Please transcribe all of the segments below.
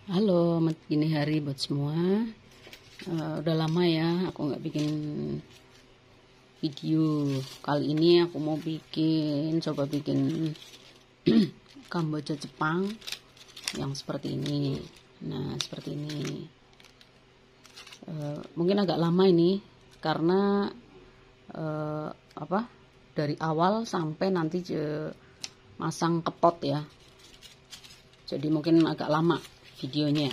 Halo, gini hari buat semua. Udah lama ya aku nggak bikin video. Kali ini aku mau coba bikin kamboja Jepang yang seperti ini. Nah, seperti ini. Mungkin agak lama ini karena dari awal sampai nanti masang ke pot ya. Jadi mungkin agak lama videonya.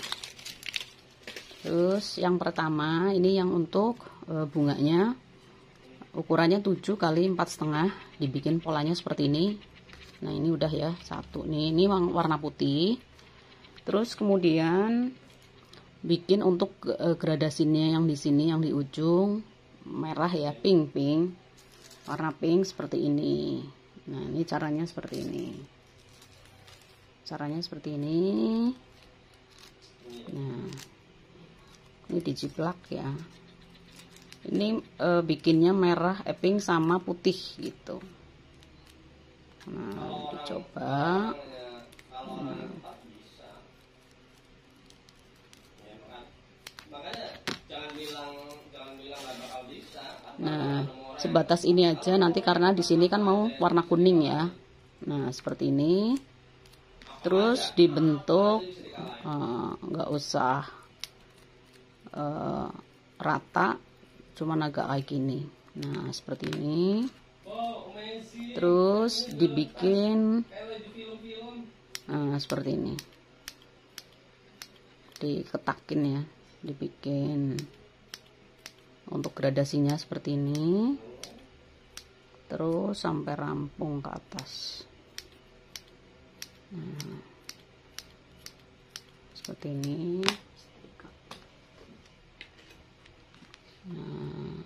Terus yang pertama ini yang untuk bunganya, ukurannya 7 kali 4,5, dibikin polanya seperti ini. Nah, ini udah ya satu nih, ini warna putih. Terus kemudian bikin untuk gradasinya yang di sini, yang di ujung merah ya, pink warna pink seperti ini. Nah, ini caranya seperti ini. Nah, ini dijiplak ya. Ini bikinnya merah, pink sama putih gitu. Nah, dicoba. Nah, sebatas ini aja nanti karena di sini kan mau warna kuning ya. Nah, seperti ini. Terus dibentuk, nggak usah rata, cuman agak kayak gini. Nah, seperti ini. Terus dibikin seperti ini, diketakin ya, dibikin untuk gradasinya seperti ini, terus sampai rampung ke atas. Nah, seperti ini. Nah,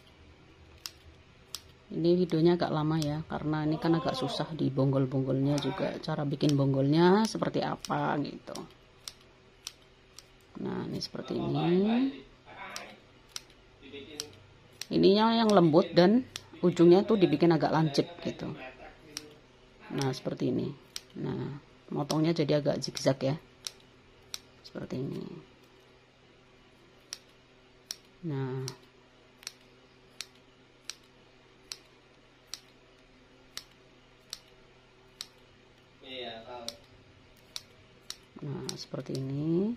ini videonya agak lama ya karena ini kan agak susah di bonggol-bonggolnya juga, cara bikin bonggolnya seperti apa gitu. Nah, ini seperti ini. Ininya yang lembut dan ujungnya tuh dibikin agak lancip gitu. Nah, seperti ini. Nah, motongnya jadi agak zigzag ya, seperti ini. Nah, seperti ini.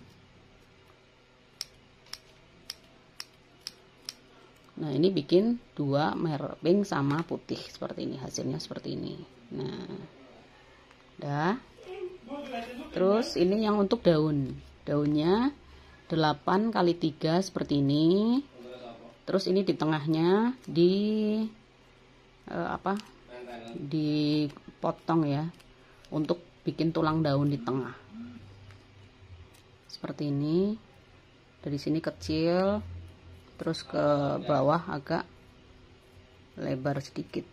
Nah, ini bikin dua merah, pink sama putih seperti ini, hasilnya seperti ini. Nah, dah. Terus ini yang untuk daunnya 8 kali 3 seperti ini. Terus ini di tengahnya dipotong ya, untuk bikin tulang daun di tengah seperti ini. Dari sini kecil, terus ke bawah agak lebar sedikit.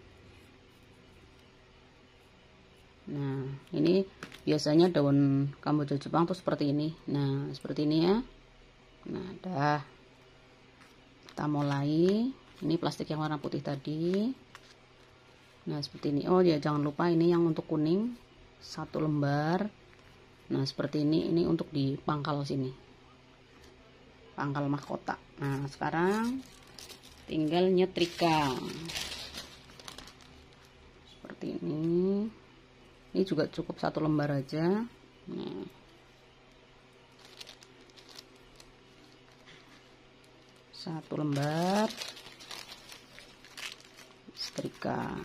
Nah, ini biasanya daun kamboja Jepang tuh seperti ini. Nah, seperti ini ya. Nah, dah. Kita mulai. Ini plastik yang warna putih tadi. Nah, seperti ini. Oh ya, jangan lupa ini yang untuk kuning 1 lembar. Nah, seperti ini. Ini untuk di pangkal sini, pangkal mahkota. Nah, sekarang tinggal nyetrika seperti ini. Ini juga cukup 1 lembar aja. Nah, satu lembar setrika.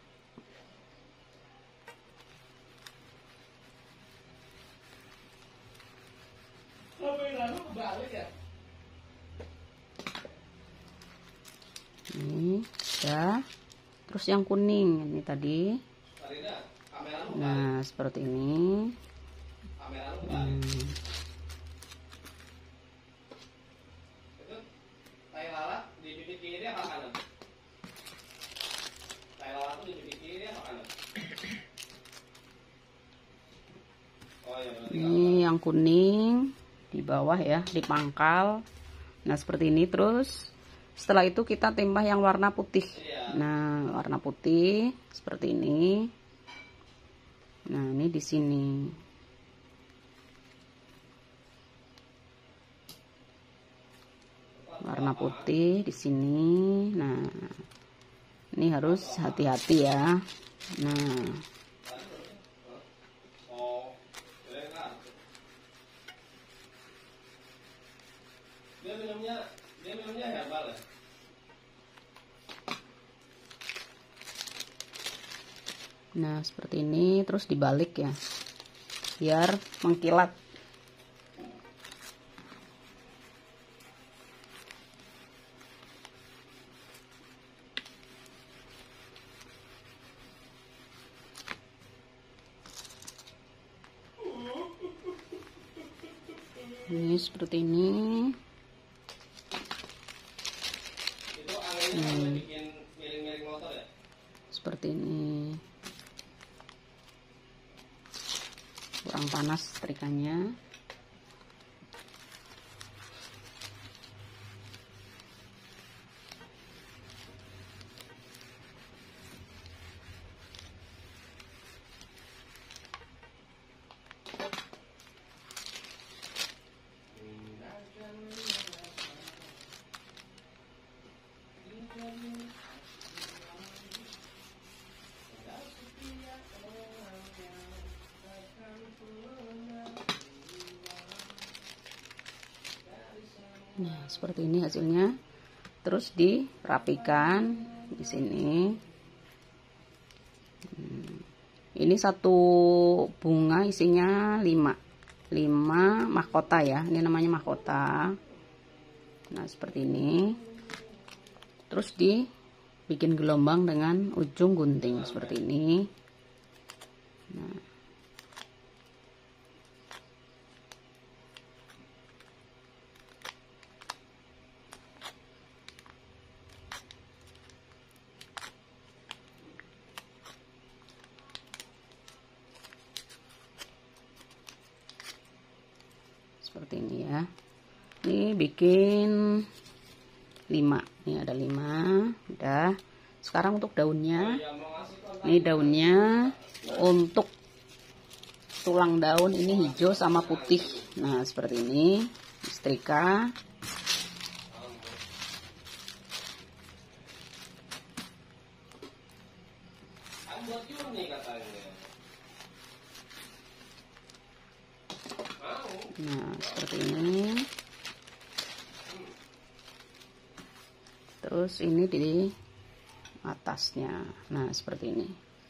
Ini udah. Terus yang kuning ini tadi. Nah, seperti ini. Ini yang kuning di bawah ya, di pangkal. Nah, seperti ini. Terus setelah itu kita tambah yang warna putih. Nah, warna putih seperti ini. Nah, ini di sini. warna putih di sini. Nah, ini harus hati-hati ya. Nah, nah seperti ini, terus dibalik ya, biar mengkilat. Ini seperti ini. Seperti ini. Kurang panas setrikanya. Nah, seperti ini hasilnya. Terus dirapikan di sini. Ini satu bunga isinya 5 mahkota ya. Ini namanya mahkota. Nah, seperti ini. Terus dibikin gelombang dengan ujung gunting seperti ini. Nah, seperti ini ya. Ini bikin 5. Ini ada 5. Udah. Sekarang untuk daunnya. Ini daunnya, untuk tulang daun ini hijau sama putih. Nah, seperti ini. Setrika. Nah, seperti ini. Terus ini di atasnya. Nah, seperti ini.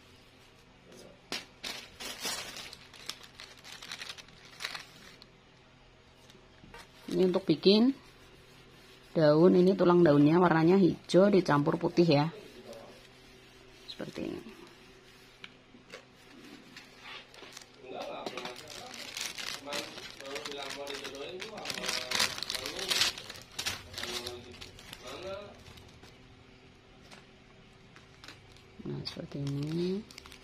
Ini untuk bikin daun, ini tulang daunnya warnanya hijau dicampur putih ya. Seperti ini. Nah, seperti ini.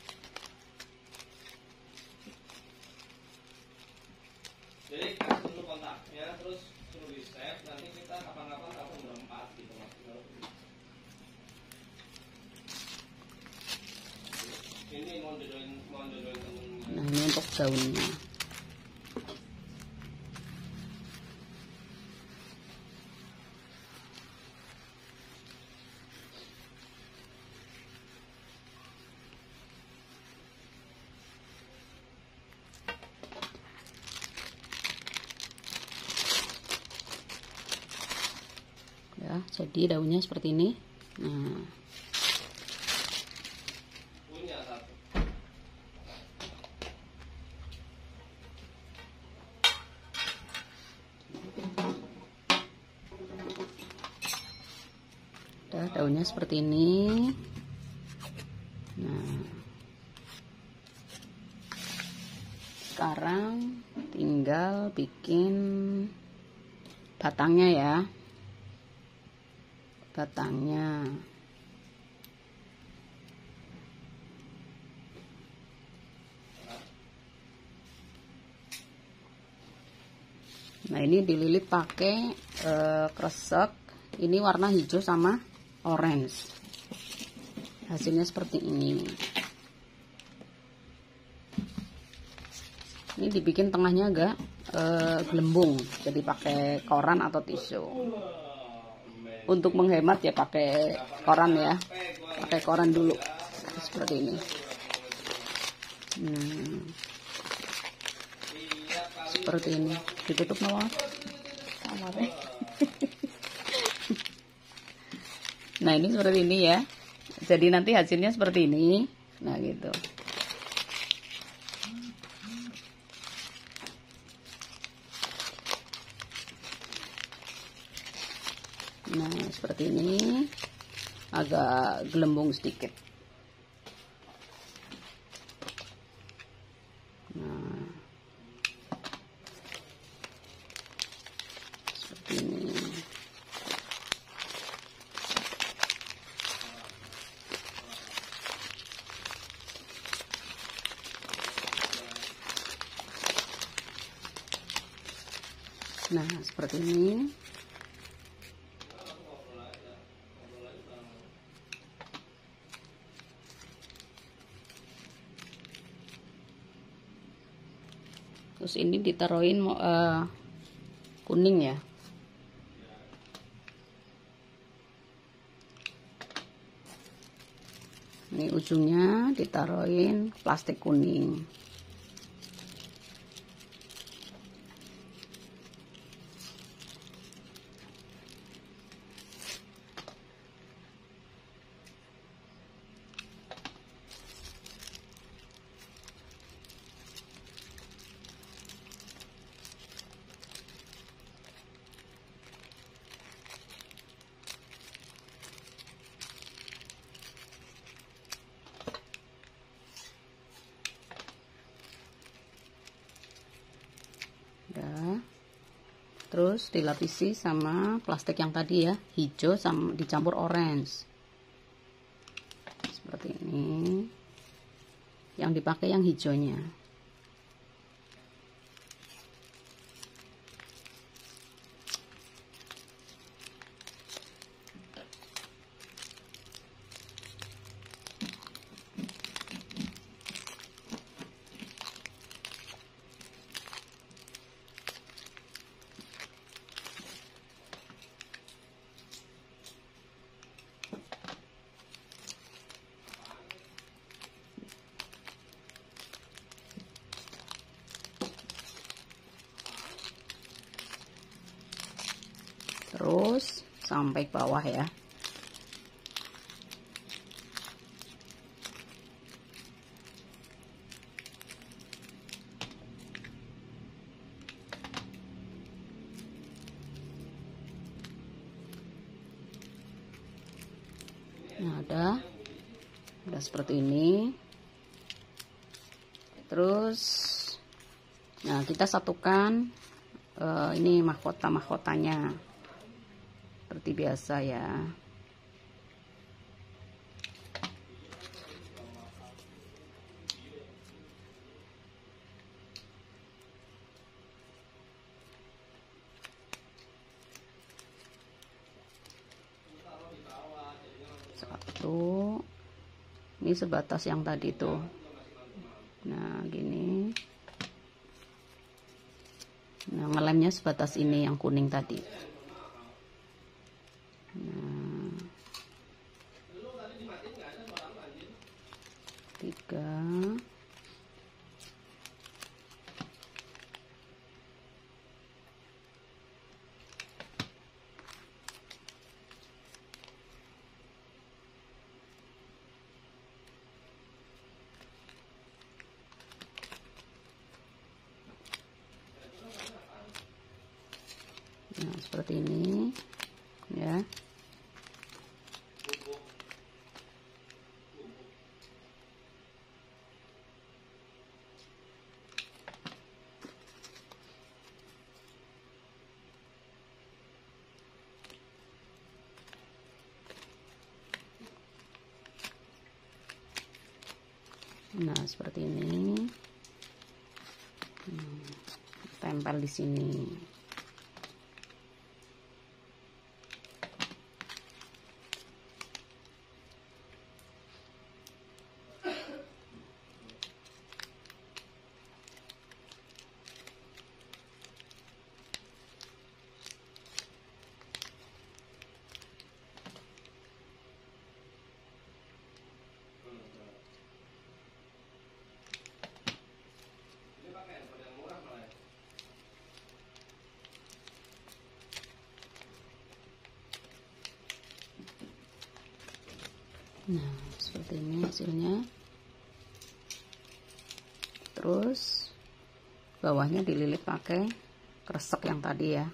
Jadi kasih dulu kontaknya, terus suruh di save, nanti kita kapan-kapan langsung berempat gitu maksudnya. Ini mau jodohin temennya. Nah, ini untuk daunnya. Ya, jadi daunnya seperti ini. Nah, Punya satu. udah daunnya seperti ini. Nah, sekarang tinggal bikin batangnya ya. Batangnya. Nah, ini dililit pakai kresek. Ini warna hijau sama orange. Hasilnya seperti ini. Ini dibikin tengahnya agak gelembung, jadi pakai koran atau tisu. untuk menghemat ya pakai koran ya, pakai koran dulu seperti ini. Seperti ini, ditutup nawar. Nah ini seperti ini ya, jadi nanti hasilnya seperti ini. Nah gitu. Nah seperti ini, agak gelembung sedikit. Nah seperti ini. Nah seperti ini. Terus ini ditaruhin kuning ya. Ini ujungnya ditaruhin plastik kuning. Terus dilapisi sama plastik yang tadi ya, hijau sama dicampur orange. Seperti ini. Yang dipakai yang hijaunya. Terus sampai ke bawah ya. Nah, udah seperti ini. Terus nah kita satukan ini mahkotanya seperti biasa ya. Satu, ini sebatas yang tadi tuh. Nah gini. Nah ngelemnya sebatas ini yang kuning tadi. Nah, 3. Nah seperti ini ya. Nah seperti ini. Tempel di sini. Nah, seperti ini hasilnya. Terus bawahnya dililit pakai kresek yang tadi ya.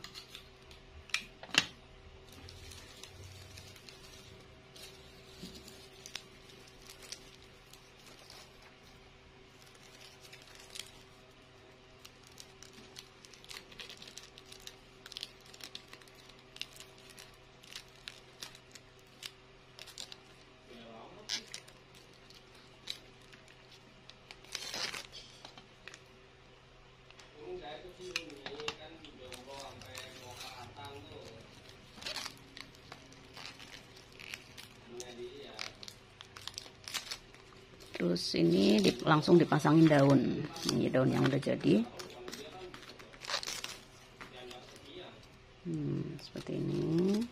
Terus ini langsung dipasangin daun. Ini daun yang udah jadi. Seperti ini.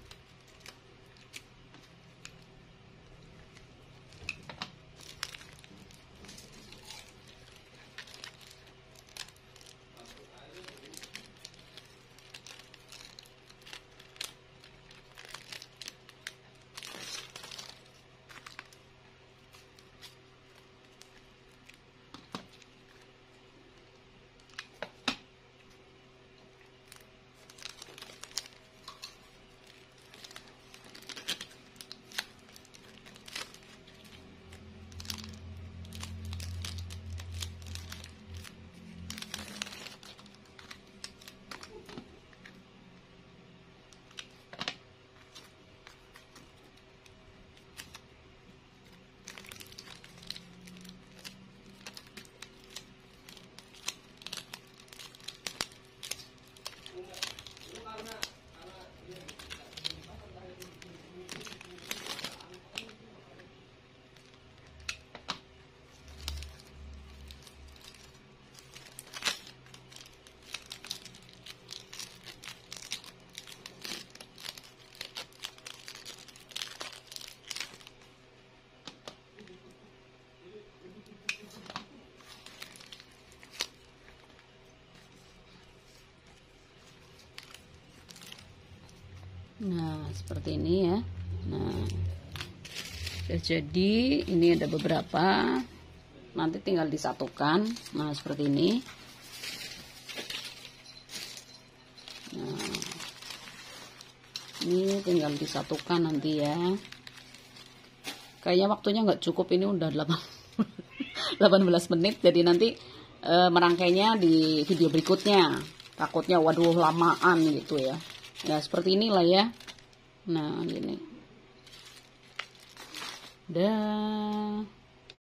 Nah, seperti ini ya. Nah, udah jadi. Ini ada beberapa. Nanti tinggal disatukan. Nah, seperti ini. Nah, ini tinggal disatukan nanti ya. Kayaknya waktunya nggak cukup, ini udah 18 menit. Jadi nanti merangkainya di video berikutnya. Takutnya waduh lamaan gitu ya. Ya seperti inilah ya. Nah gini. Dah.